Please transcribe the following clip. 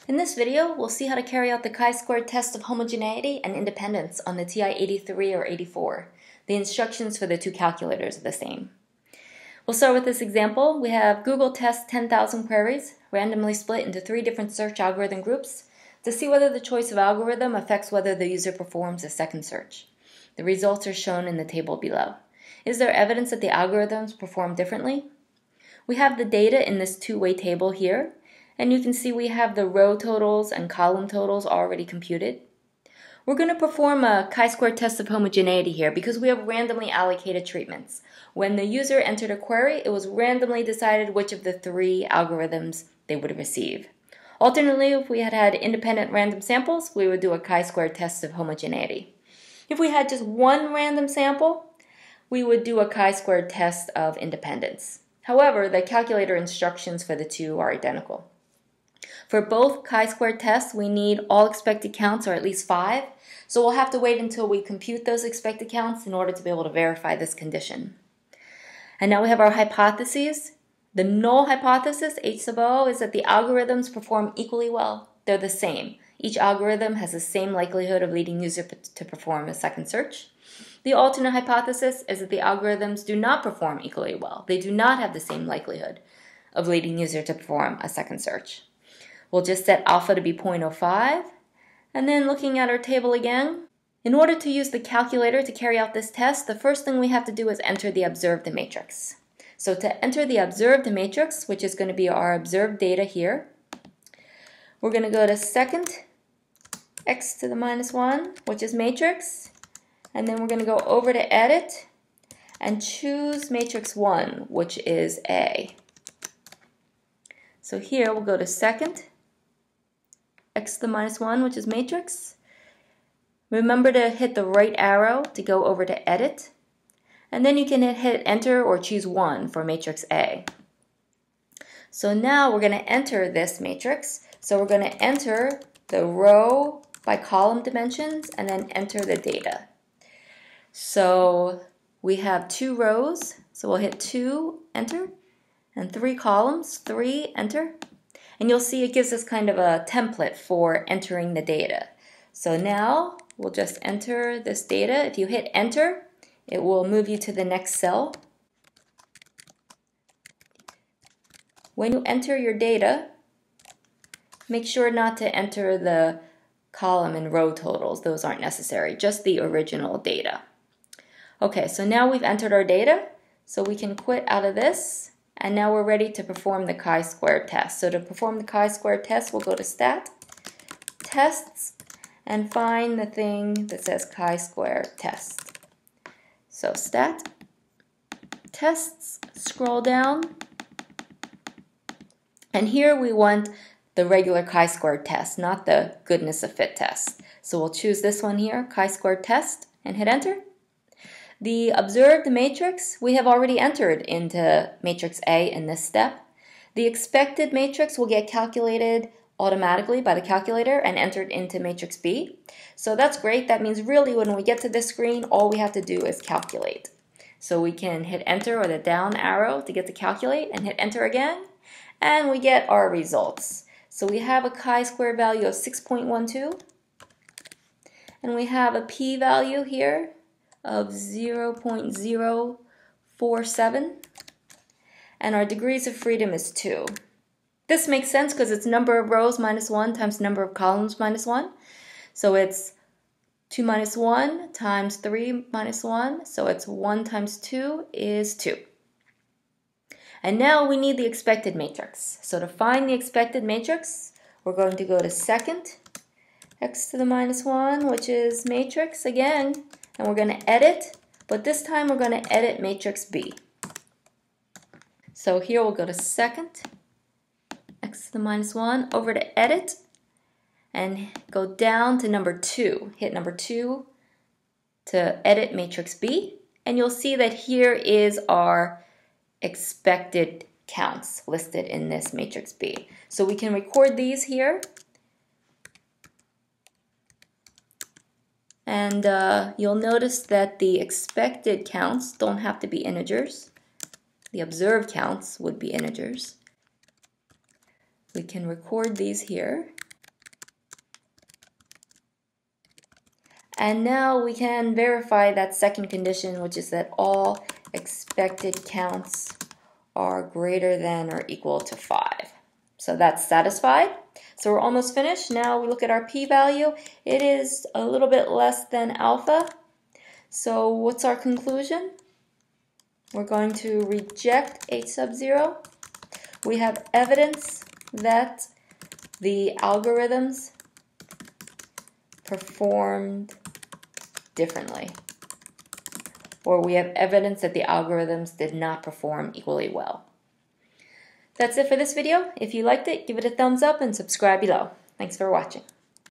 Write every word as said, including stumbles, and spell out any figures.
In this video, we'll see how to carry out the chi-square test of homogeneity and independence on the T I eighty-three or eighty-four. The instructions for the two calculators are the same. We'll start with this example. We have Google test ten thousand queries, randomly split into three different search algorithm groups, to see whether the choice of algorithm affects whether the user performs a second search. The results are shown in the table below. Is there evidence that the algorithms perform differently? We have the data in this two-way table here, and you can see we have the row totals and column totals already computed. We're going to perform a chi-square test of homogeneity here because we have randomly allocated treatments. When the user entered a query, it was randomly decided which of the three algorithms they would receive. Alternately, if we had had independent random samples, we would do a chi-square test of homogeneity. If we had just one random sample, we would do a chi-square test of independence. However, the calculator instructions for the two are identical. For both chi-square tests, we need all expected counts, or at least five, so we'll have to wait until we compute those expected counts in order to be able to verify this condition. And now we have our hypotheses. The null hypothesis H zero is that the algorithms perform equally well. They're the same. Each algorithm has the same likelihood of leading user to perform a second search. The alternate hypothesis is that the algorithms do not perform equally well. They do not have the same likelihood of leading user to perform a second search. We'll just set alpha to be zero point zero five, and then looking at our table again, in order to use the calculator to carry out this test, the first thing we have to do is enter the observed matrix. So to enter the observed matrix, which is going to be our observed data here, we're going to go to second x to the minus one, which is matrix, and then we're going to go over to edit and choose matrix one, which is A. So here we'll go to second x to the minus one, which is matrix. Remember to hit the right arrow to go over to edit, and then you can hit enter or choose one for matrix A. So now we're going to enter this matrix. So we're going to enter the row by column dimensions and then enter the data. So we have two rows, so we'll hit two, enter, and three columns, three, enter. And you'll see it gives us kind of a template for entering the data. So now we'll just enter this data. If you hit enter, it will move you to the next cell. When you enter your data, make sure not to enter the column and row totals. Those aren't necessary, just the original data. Okay, so now we've entered our data, so we can quit out of this. And now we're ready to perform the chi-square test. So to perform the chi-square test, we'll go to Stat, Tests, and find the thing that says chi-square test. So Stat, Tests, scroll down, and here we want the regular chi-square test, not the goodness of fit test. So we'll choose this one here, chi-square test, and hit enter. The observed matrix we have already entered into matrix A in this step. The expected matrix will get calculated automatically by the calculator and entered into matrix B. So that's great. That means really when we get to this screen, all we have to do is calculate. So we can hit enter or the down arrow to get to calculate and hit enter again, and we get our results. So we have a chi-square value of six point one two, and we have a p-value here of zero point zero four seven, and our degrees of freedom is two. This makes sense because it's number of rows minus one times number of columns minus one. So it's two minus one times three minus one, so it's one times two is two. And now we need the expected matrix. So to find the expected matrix, we're going to go to second x to the minus one, which is matrix again, and we're going to edit, but this time we're going to edit matrix B. So here we'll go to second x to the minus one, over to edit, and go down to number two. Hit number two to edit matrix B, and you'll see that here is our expected counts listed in this matrix B. So we can record these here. And uh, you'll notice that the expected counts don't have to be integers. The observed counts would be integers. We can record these here. And now we can verify that second condition, which is that all expected counts are greater than or equal to five. So that's satisfied. So we're almost finished. Now we look at our p-value. It is a little bit less than alpha. So what's our conclusion? We're going to reject H sub zero. We have evidence that the algorithms performed differently. Or we have evidence that the algorithms did not perform equally well. That's it for this video. If you liked it, give it a thumbs up and subscribe below. Thanks for watching.